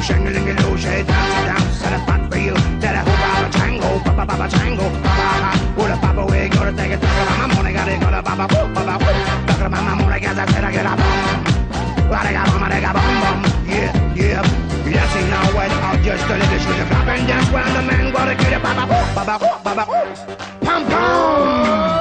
shing-a-ling-a-loo, she dance, set a spot for you. That a hoop, a tango, ba-ba-ba-ba, tango, ba-ba-ba. With a papa, we go to take a talk about my money, got it, got a ba-ba-whoop, ba-ba-whoop. Talk about my money, guess I said I get a bum. I got bum, yeah, yeah. Yes, you know what, I'll just tell you the shoes are dropping. That's when the man wanna get it, ba-ba-whoop, ba-ba-whoop, ba-ba-whoop. Pum, pum.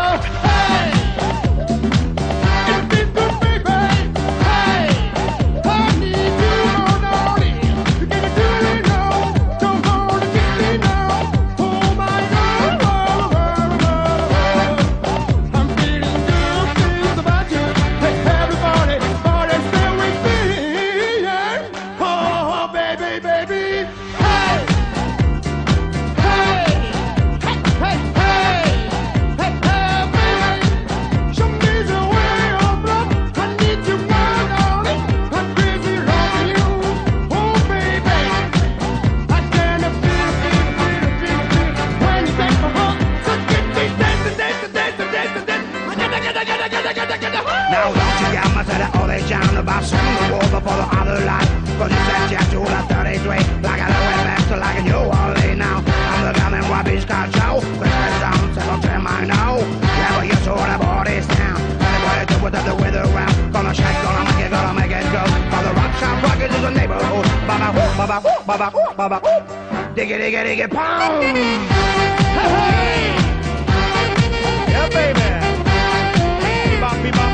Now don't you get much of that all they down about swimming the wall before the other life. Cause you said you have to hold 33 like a little master like a New Orleans now. I'm the gun and Robbie's car show. Christmas sound, settle trim I know. Yeah, but you saw the bodies down. Anybody do without the weather around. Gonna shake, gonna make it go. For the rock shop rockets is a neighborhood. Baba whoop, baba whoop, baba whoop, baba whoop. Diggy, diggy, diggy, pound. Hey, hey. Yeah, baby. Bebop, bebop.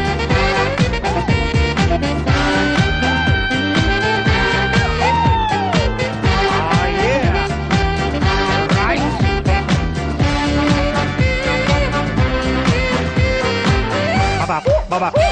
Baba.